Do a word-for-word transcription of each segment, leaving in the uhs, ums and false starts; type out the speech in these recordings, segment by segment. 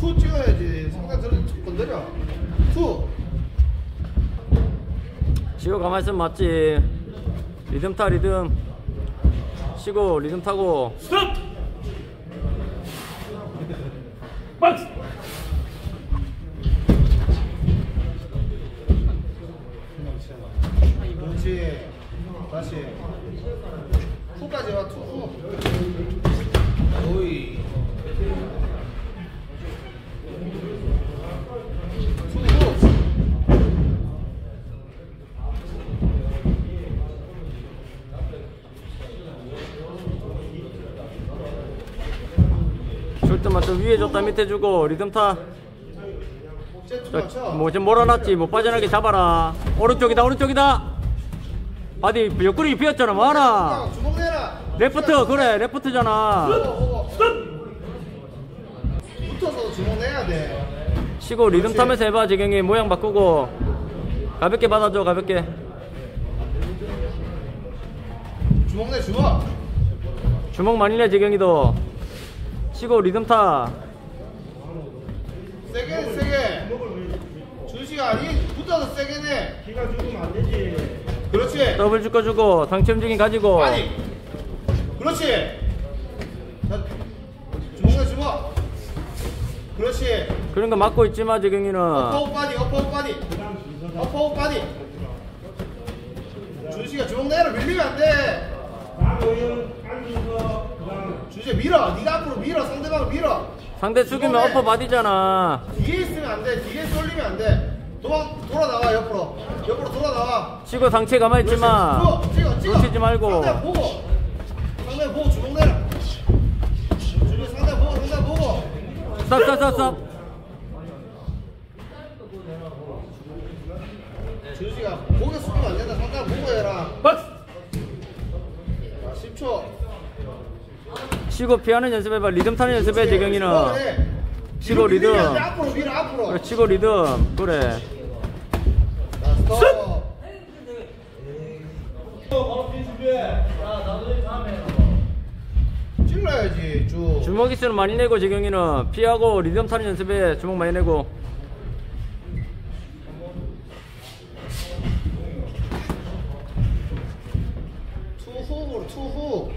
투 찍어야지. 상대 저런 건드려. 투. 쉬고 가만히 있으면 맞지. 리듬 타 리듬. 쉬고 리듬 타고. 스톱! 박스! 그렇지. 다시. 투까지 와. 투 후. 오이. 투 후. 줄 때만 또 위에 줬다 밑에 주고 리듬 타. 뭐 지금 몰아놨지. 못 빠져나게 잡아라. 오른쪽이다 오른쪽이다. 바디 옆구리 비었잖아. 뭐하나. 주먹 내라. 레프트 그래 레프트잖아. 붙어서 주먹 내야 돼. 쉬고 리듬 타면서 해봐. 지경이 모양 바꾸고 가볍게 받아줘. 가볍게 주먹 내 주먹. 주먹 많이 내. 지경이도 쉬고 리듬 타. 세게 세게. 준씨가 아니 붙어서 세게 내. 기가 죽으면 안 되지. 그렇지. 더블 줄거주고 상체 움직임 가지고. 아니. 그렇지. 자, 주먹 내 주먹. 그렇지. 그런 거 막고 있지마. 지경이는 어퍼 바디 어퍼 바디 어퍼 바디. 준씨가 주먹 내라. 밀리면 안 돼. 준씨가 밀어. 네가 앞으로 밀어. 상대방을 밀어. 상대 숙이면 어퍼 바디잖아. 뒤에 있으면 안 돼. 뒤에 쏠리면 안 돼. 도망 돌아 나와. 옆으로 옆으로 돌아 나와. 쉬고 상체 가만히 있지마. 찍어 찍어. 놓치지 말고. 상대 보고. 상대 보고 주먹 내라. 준씨 상대 보고 상대 보고. 스탑 스탑 스탑 스탑. 준씨가 고개 숙이면 안 된다. 상대 보고 해라. 박스! 십 초. 쉬고 피하는 연습해봐. 리듬 타는 연습해. 지경이는 쉬고 리듬. 앞으로 밀어 앞으로. 그래, 쉬고 리듬. 그래 스톱. 찔러야지 쭉. 주먹 있으면 많이 내고. 지경이는 피하고 리듬 타는 연습해. 주먹 많이 내고. 투훅으로 투훅.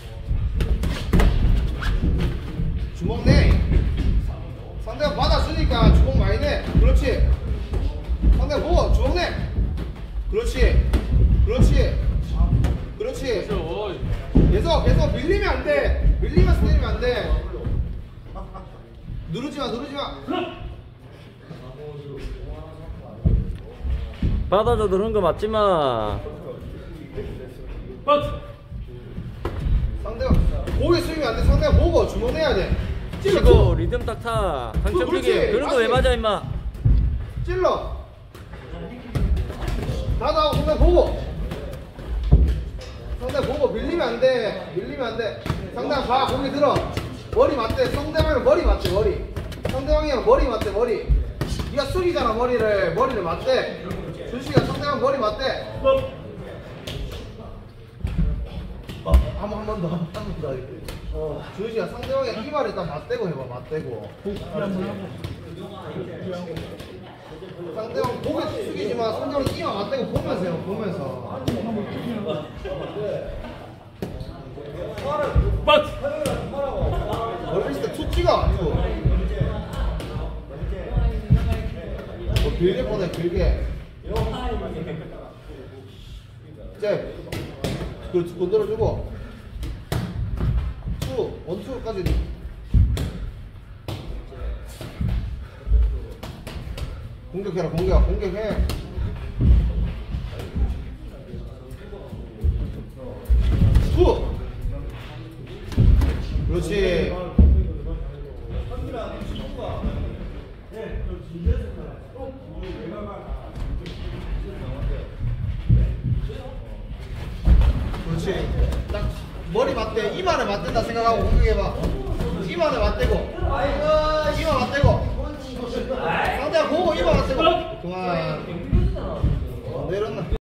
주먹 내. 상대가 받아주니까 주먹 많이 내. 그렇지. 상대 보고 주먹 내. 그렇지. 그렇지. 그렇지. 계속 계속 밀리면 안 돼. 밀리면서 때리면 안 돼. 누르지 마 누르지 마. 받아줘. 그런 거 맞지마. 박스! 상대가 고개 숙이면 안 돼. 상대가 보고 주먹 내야 돼. 찔러. 쉬고 리듬 딱 타. 상체 그렇지. 움직임. 그런 거 왜 맞아 임마. 찔러. 나도 상대 보고. 상대 보고 밀리면 안 돼. 밀리면 안 돼. 상대방 봐. 고개 들어. 머리 맞대. 상대방이랑 머리 맞대. 머리. 상대방이랑 머리 맞대. 머리. 네가 숙이잖아 머리를. 머리를 맞대. 준씨가 상대방 머리 맞대. 어, 한번 한 번 더. 한 번 더. 어, 준씨가 상대방의 이마를 일단 맞대고 해봐. 맞대고. 상대방 고개 숙이지만 상대방 이마 맞대고 보면서 해요. 보면서. 박스! 멀리 있을 때 투 찍어. 투. 뭐 길게 보내. 길게. 이제 그렇지. 건드려주고. 투. 원투까지. 공격해라. 공격. 공격해. 투. 그렇지. 그렇지. 딱 머리 맞대. 이마를 맞댄다 생각하고 공격해봐. 이마를 맞대고. 이마 맞대고. 상대가 보고 이마 맞대고. 그만. 내렸나?